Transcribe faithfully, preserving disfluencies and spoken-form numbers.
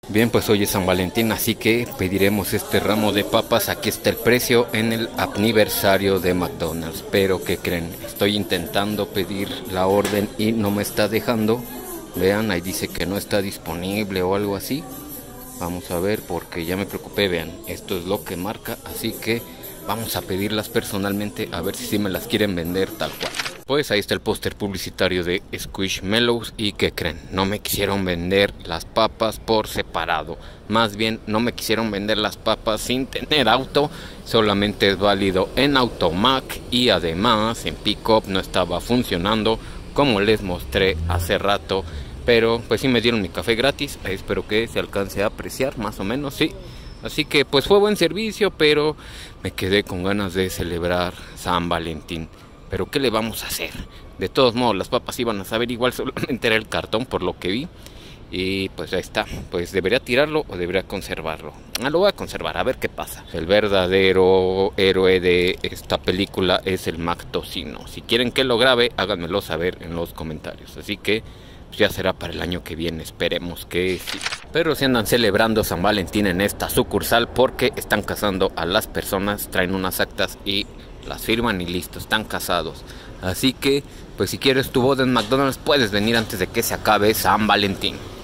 Bien, pues hoy es San Valentín, así que pediremos este ramo de papas. Aquí está el precio en el aniversario de McDonald's. Pero ¿qué creen? Estoy intentando pedir la orden y no me está dejando. Vean, ahí dice que no está disponible o algo así. Vamos a ver porque ya me preocupé. Vean, esto es lo que marca, así que vamos a pedirlas personalmente a ver si sí me las quieren vender tal cual. Pues ahí está el póster publicitario de Squishmallows y ¿qué creen? No me quisieron vender las papas por separado. Más bien no me quisieron vender las papas sin tener auto. Solamente es válido en Automac y además en Pickup no estaba funcionando como les mostré hace rato. Pero pues sí me dieron mi café gratis. Espero que se alcance a apreciar más o menos, sí. Así que pues fue buen servicio, pero me quedé con ganas de celebrar San Valentín. Pero ¿qué le vamos a hacer? De todos modos las papas iban a saber igual, solamente era el cartón por lo que vi. Y pues ahí está, pues debería tirarlo o debería conservarlo. Ah, lo voy a conservar, a ver qué pasa. El verdadero héroe de esta película es el Mac Tocino. Si quieren que lo grabe, háganmelo saber en los comentarios. Así que pues ya será para el año que viene, esperemos que sí. Pero si andan celebrando San Valentín en esta sucursal porque están casando a las personas, traen unas actas y las firman y listo, están casados. Así que, pues si quieres tu boda en McDonald's, puedes venir antes de que se acabe San Valentín.